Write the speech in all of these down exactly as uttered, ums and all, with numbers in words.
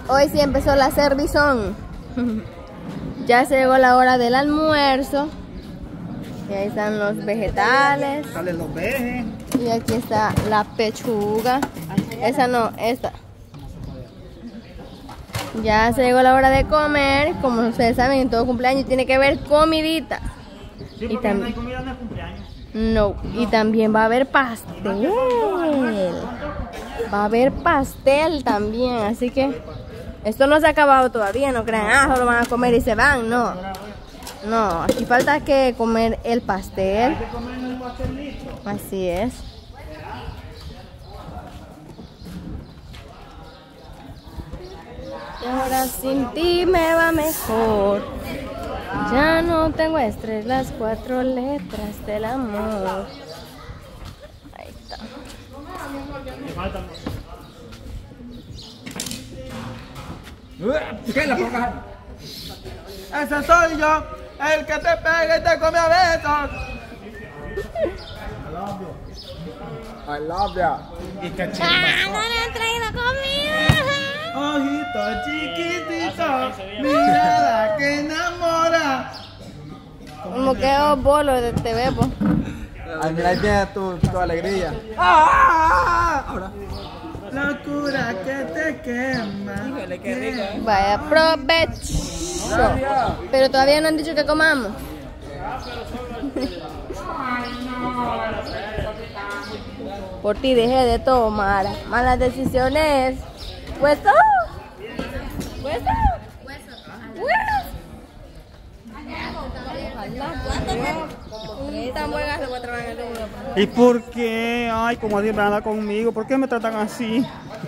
Hoy sí empezó la servizón. Ya se llegó la hora del almuerzo. Y ahí están los vegetales. Salen los vejes. Y aquí está la pechuga. Esa no, esta. Ya se llegó la hora de comer. Como ustedes saben, en todo cumpleaños tiene que haber comidita. Sí, porque y no hay comida en el cumpleaños. No, y también va a haber pastel. Va a haber pastel también, así que esto no se ha acabado todavía, no crean, ah, solo van a comer y se van, no. No, aquí falta que comer el pastel. Así es. Y ahora sin ti me va mejor. Ya no tengo estrés, las cuatro letras del amor. Ahí está. ¿Qué la pongas? Ese soy yo, el que te pega y te come a besos. I love you. I love you. Y que ¡Ah, no le han traído comida! Ojito chiquitito, mirada que enamora. Como que os bolo de T V, po. Ay, mira, ahí tiene tu, tu alegría. ¡Ah! Ahora. Locura que te quema. Híjole, qué rico, ¿eh? Vaya, provecho. Pero todavía no han dicho que comamos. Por ti dejé de tomar malas decisiones. ¿Hueso? ¿Hueso? ¿Y por qué? Ay, como siempre anda conmigo. ¿Por qué me tratan así?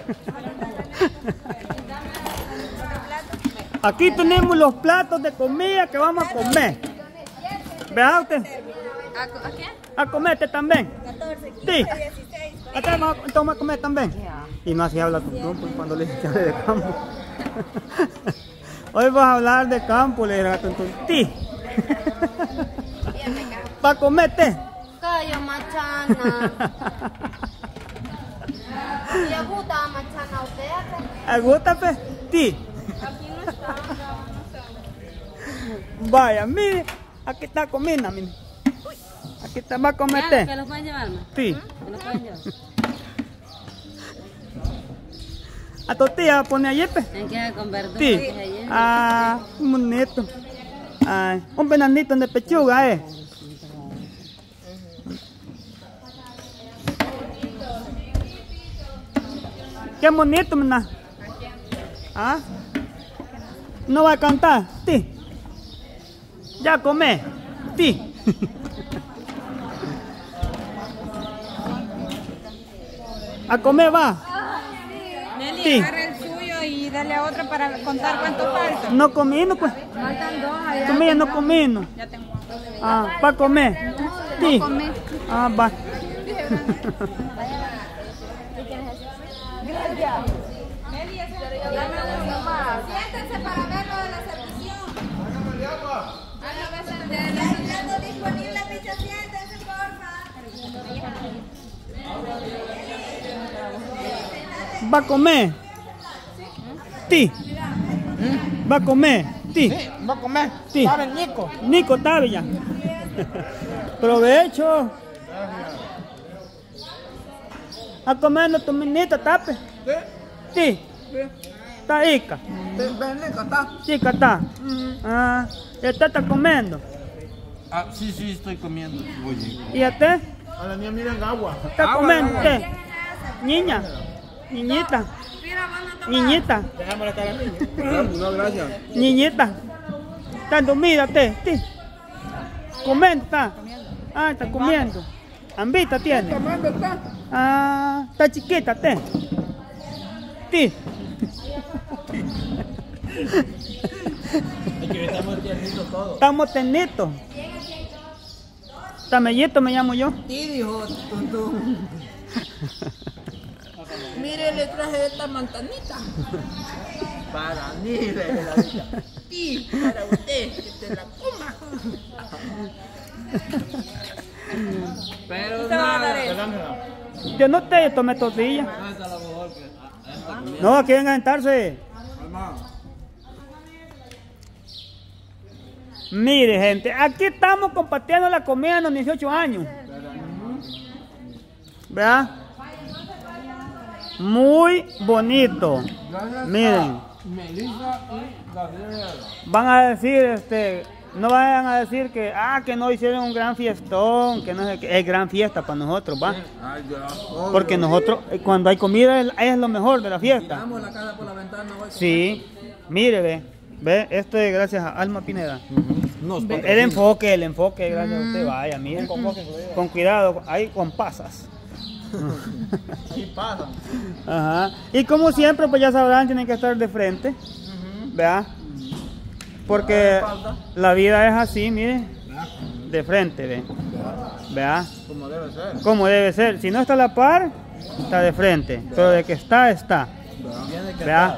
Aquí tenemos los platos de comida que vamos a comer. ¿Vea usted? ¿A qué? A comerte también. Sí. Acá vamos a comer también. Y no así habla tu trompo cuando le dice de campo. Hoy vas a hablar de campo, le dirá tu sí. ¿Para comerte? Calla, machana. ¿Le gusta machana a usted? ¿Le gusta, pe? Sí. Aquí no está. Vaya, mire, aquí está comida, mire. Aquí está, va a comerte. ¿Que los pueden llevar? Sí. ¿Que los pueden llevar? ¿A tu tía pone ayer, pe? ¿En qué? ¿Con verduras? Sí. Ah, un bonito. Ah, un venanito de pechuga, eh. Qué bonito, mena. ¿Ah? ¿No va a cantar? Sí. ¿Ya comé? Sí. ¿A comer va? Nelly, Sí. agarra el suyo y dale a otro para contar cuánto falta. No comí, no, pues. Faltan dos allá. Comí, no comí, no. Ya tengo. Ah, ¿para comer? Sí. Ah, va. Siéntense para ver lo de la servición. Ya está disponible, picha, siéntense, porfa. ¿Va a comer? Sí. ¿Va a comer? Sí. ¿Va a comer? Sí. ¿Sabe el Nico? Nico Tavilla. Provecho. A comer tu minita, tape. ¿Sí? Sí. Está ica. ¿Ven, Nico, está? Sí, está. Ah, ¿y usted está comiendo? Ah, sí, sí, estoy comiendo. Oye. ¿Y usted? A la niña miren agua. ¿Está comiendo usted? Niña. Niñita. Niñita. Déjame estar a mí. No, gracias. Niñita. ¿Está dormida usted? Sí. ¿Comiendo está? Ah, está comiendo. ¿Ambita tiene? ¿Tomando está? Ah, está chiquita usted. Sí. Estamos tiernitos todos. Estamos tenitos. Tamellito me llamo yo. Sí, dijo Tuntún. Mire, le traje esta manzanita. Para mí, de la vida. Sí, para usted, que te la coma. Pero nada. Yo no te tomé tortilla. No, aquí vengan a sentarse. Mire, gente, aquí estamos compartiendo la comida de los dieciocho años. ¿Verdad? Muy bonito. Miren. Van a decir, este, no vayan a decir que, ah, que no hicieron un gran fiestón, que no sé qué. Es gran fiesta para nosotros, ¿va? Porque nosotros, cuando hay comida, es, es lo mejor de la fiesta. Sí. Mire, ve. Ve, esto es gracias a Alma Pineda. Uh-huh. No, el enfoque, el enfoque, gracias uh-huh. a usted. Vaya, mire. Con cuidado, ahí con pasas. Sí, pasan. Ajá. Y como siempre, pues ya sabrán, tienen que estar de frente. Uh-huh. ¿Verdad? Porque la vida es así, mire. De frente, ve. ¿Verdad? Como debe ser. Como debe ser. Si no está a la par, está de frente. Pero de que está, está. ¿Verdad?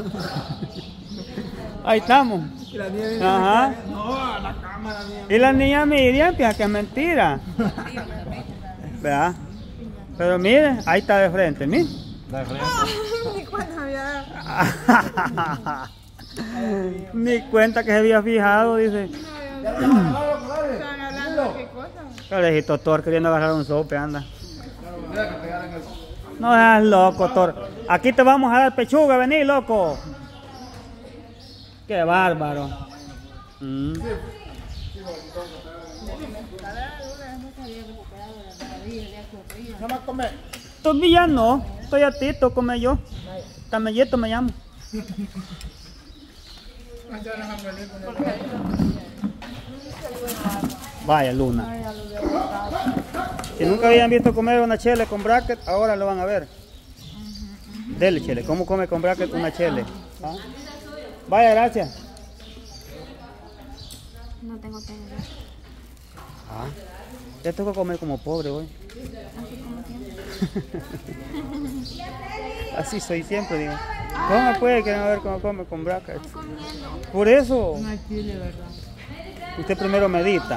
Ahí estamos. Y la niña dice Ajá. que, no, a la cámara, niña. Y la niña Miriam piensa que es mentira. ¿Verdad? Pero mire, ahí está de frente, mire. De frente. Ni cuenta había. Ni cuenta que se había fijado, dice. Estaban hablando de qué cosa. Carejito Thor queriendo agarrar un sope, anda. No seas loco, Thor. Aquí te vamos a dar pechuga, vení, loco. Qué bárbaro. Mm. ¿No más comer? Todavía no, estoy a ti, tú come yo. Camellito me llamo. Vaya, Luna. Si nunca habían visto comer una chele con bracket, ahora lo van a ver. Dele, chele. ¿Cómo come con bracket una chele? ¿Ah? Vaya, gracias. No tengo tiempo. Ah, ya tengo que comer como pobre hoy. Así como siempre. Así soy siempre, digo. ¿Cómo puede que no ver cómo come con bracket? Estoy comiendo. Por eso. No hay chile, ¿verdad? Usted primero medita.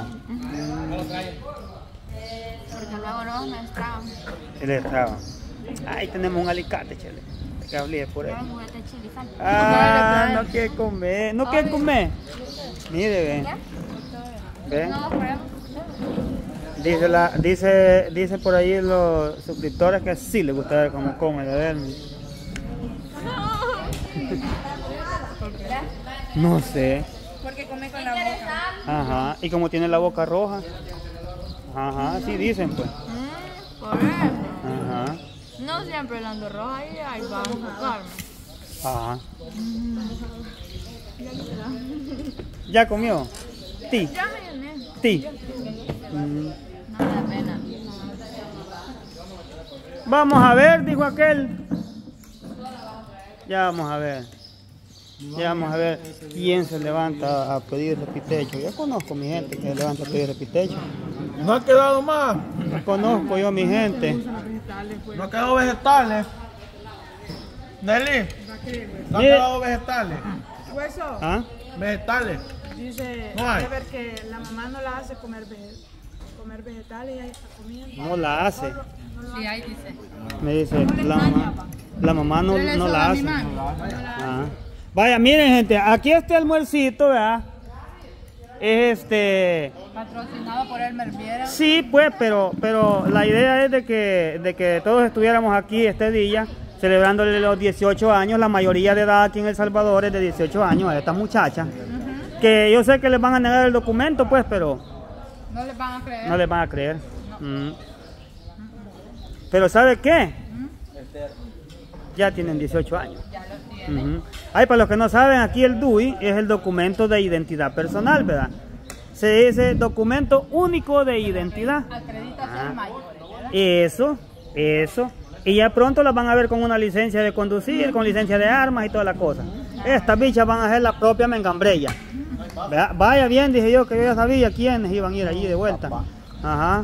Porque luego no me estraban. Él estaba. Ahí tenemos un alicate, chele. Que hablé por ahí. Ahora juguete chile y sal. Ah, no quiere comer. No quiere comer. Mire, ve. Ve. No, por ahí. Dice, la, dice, dice por ahí los suscriptores que sí les gusta ver cómo come de verme. No sé. Porque come con la boca. Ajá. Y como tiene la boca roja. Ajá, así dicen pues. Mm, por eso. Ajá. No siempre la ando roja y ahí va a enfocarme. Ajá. ¿Ya comió? Ti. Ya me llené. Ti. Mm. No me da pena. Vamos a ver, dijo aquel. Ya vamos a ver. Ya vamos a ver quién se levanta a pedir repitecho. Yo conozco mi gente que se levanta a pedir repitecho. ¿No ha quedado más? Conozco yo mi gente. ¿No ha quedado vegetales? Nelly, ¿no ha Mire. quedado vegetales? Hueso, ¿Ah? Vegetales. dice No hay. Ever que la mamá no la hace comer, vege- comer vegetales y ahí está comiendo. No la hace. Sí, ahí dice. Me dice, la mamá, la mamá no, no la hace. Ah. Vaya, miren gente, aquí este almuercito, ¿verdad? Es este... Patrocinado por el Merviera. Sí, pues, pero, pero la idea es de que, de que todos estuviéramos aquí este día celebrándole los dieciocho años. La mayoría de edad aquí en El Salvador es de dieciocho años a estas muchachas. Uh-huh. Que yo sé que les van a negar el documento, pues, pero No les van a creer. no les van a creer. No. Mm. Pero ¿sabe qué? ¿Mm? Ya tienen dieciocho años. Ya lo tienen. Uh-huh. Ay, para los que no saben, aquí el D U I es el documento de identidad personal, ¿verdad? Se dice documento único de identidad. Acredita ser Ah. mayores. Eso, eso. Y ya pronto las van a ver con una licencia de conducir, con licencia de armas y toda la cosa. Estas bichas van a ser la propia mengambrella. ¿Verdad? Vaya bien, dije yo, que yo ya sabía quiénes iban a ir allí de vuelta. Ajá.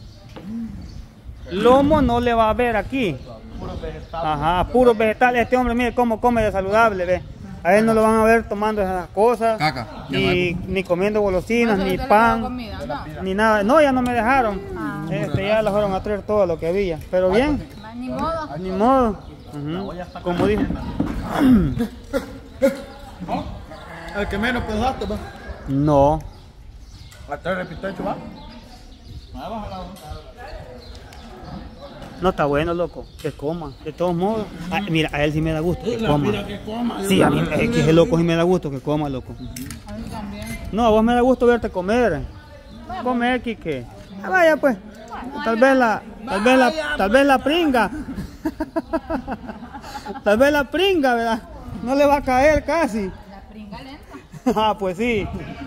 Lomo no le va a ver aquí. Ajá, puros vegetales. Este hombre, mire cómo come de saludable, ve. A él no lo van a ver tomando esas cosas. Caca. Ni, ni comiendo golosinas, No, ni solo te le pan. daba comida, no. Ni nada. No, ya no me dejaron. Ah. Este, ya las fueron a traer todo lo que había. Pero bien, Ni modo. ni modo. Ujú. Como dijo. ¿No? El que menos pesaste, va. No. Hasta repite, va. Ahí baja la No está bueno, loco. Que coma. De todos modos. Ah, mira, a él sí me da gusto que La coma. vida que coma. Sí, a mí es que ese loco sí me da gusto que coma, loco. No, a vos me da gusto verte comer. Comer, Quique. Ah, vaya pues. Tal vez la, tal vez la, tal vez la pringa. Tal vez la pringa, ¿verdad? No le va a caer casi. La pringa lenta. Ah, pues sí.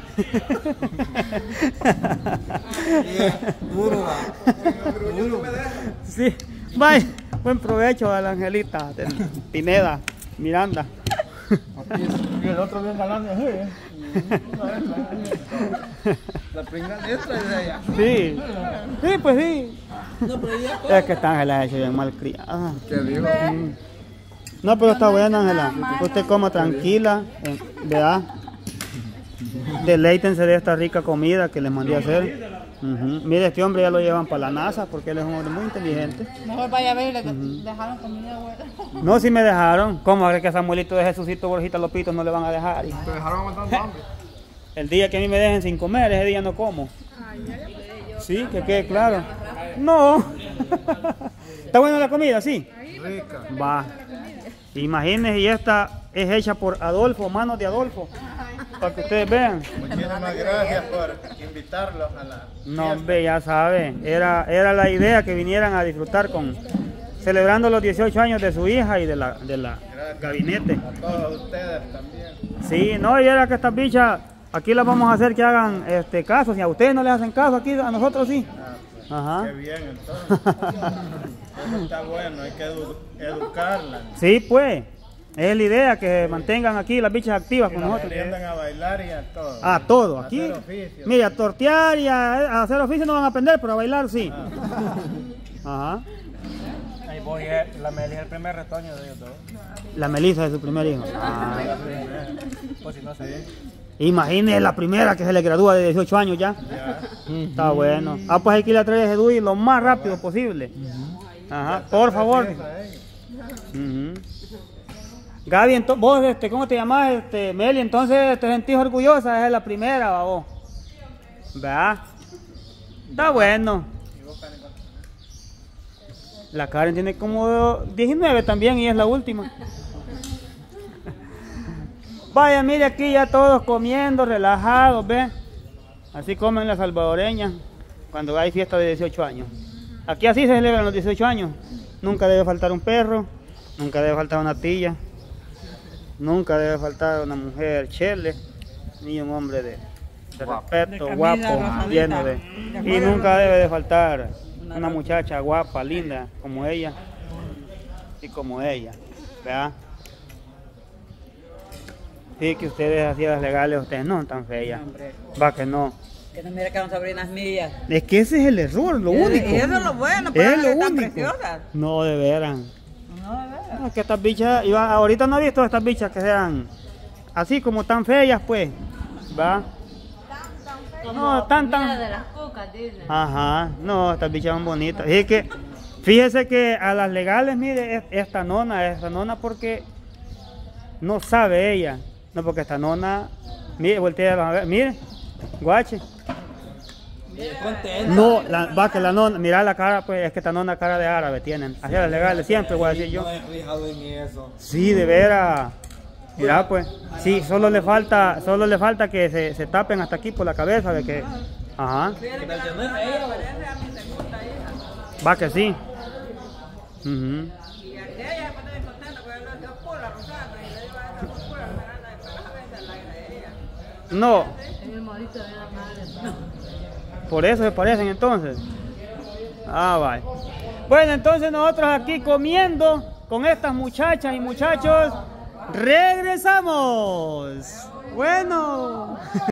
Duro, va. Duro. Sí. Bye. Buen provecho a la Angelita de Pineda, Miranda. Y el otro bien galán de ¿eh? La pringa letra es de ella. Sí. Sí, pues sí. No, pero ella Es que esta Ángela es bien malcriada. ¿Qué digo? Mm. No, pero está buena, Ángela. Usted coma tranquila, eh, ¿verdad? Deleítense de esta rica comida que les mandé a hacer. Uh-huh. Mire, este hombre ya lo llevan para la NASA porque él es un hombre muy inteligente. Mejor vaya a ver, le dejaron comida buena. No, si me dejaron. ¿Cómo es que a Samuelito de Jesucito Borjita Lopitos no le van a dejar? hijo? Te dejaron aguantando hambre. El día que a mí me dejen sin comer, ese día no como. Sí, que quede claro. No. ¿Está buena la comida? Sí. Rica. Va. Imagínense, y esta es hecha por Adolfo, manos de Adolfo. Para que ustedes vean. Muchísimas gracias por invitarlos a la... No, hombre, ya saben. Era, era la idea que vinieran a disfrutar con... Celebrando los dieciocho años de su hija y de la, de la gabinete. A todos ustedes también. Sí, no, y era que estas bichas, aquí las vamos a hacer que hagan este caso. Si a ustedes no les hacen caso, aquí a nosotros sí. Ajá. Qué bien, entonces. Eso está bueno, hay que edu educarlas. Sí, pues. Es la idea, que mantengan aquí las bichas activas Y con las nosotros. aprendan a bailar y a todo. A todo, A aquí. hacer oficios. Mira, a tortear y a, a hacer oficio no van a aprender, pero a bailar sí. Ajá. Ahí voy, la Meli es el primer retoño de ellos dos. La Melissa de su primer hijo. Ah. Pues si no sé. Imagínese la primera que se le gradúa de dieciocho años ya. Ya. Está bueno. Ah, pues hay que ir a traer a Edwin lo más rápido posible. Ajá, por favor. Uh-huh. Gaby, entonces, vos, este, ¿cómo te llamás, este, Meli? Entonces te sentís orgullosa, esa es la primera, va vos. ¿Verdad? Está bueno. La Karen tiene como diecinueve también y es la última. Vaya, mire aquí ya todos comiendo, relajados, ¿ve? Así comen las salvadoreñas cuando hay fiesta de dieciocho años. Aquí así se celebran los dieciocho años. Nunca debe faltar un perro, nunca debe faltar una tía, nunca debe faltar una mujer chele, ni un hombre de, de respeto, de guapo, rosadita, lleno de... Y nunca debe de faltar una muchacha guapa, linda, como ella y como ella, ¿verdad? Sí, que ustedes así las legales, ustedes no son tan feas. Va que no. Que no mira que son sobrinas mías. Es que ese es el error, lo Y- único. Y eso es lo bueno, Es pero lo están único. preciosas. No, de veras. No, de verdad. No, es que estas bichas, iba- ahorita no he visto estas bichas que sean así como tan feas, pues. ¿Va? No, tan, tan. de las cucas, dice. Ajá, no, estas bichas son bonitas. Y es que, fíjese que a las legales, mire, es- esta nona, esta nona porque no sabe ella. No, porque esta nona, mire, voltea a ver, mire, guache. Contenta. No, la, va que la nona, mira la cara, pues es que esta nona cara de árabe tienen. Así a las legales, siempre voy a decir yo. No he fijado en eso. Sí, de veras. Mira, pues, sí, solo le falta, solo le falta que se, se tapen hasta aquí por la cabeza de que, ajá, va que sí. Ujú. No. Por eso se parecen entonces. Ah, vale. Bueno, entonces nosotros aquí comiendo con estas muchachas y muchachos, regresamos. Bueno.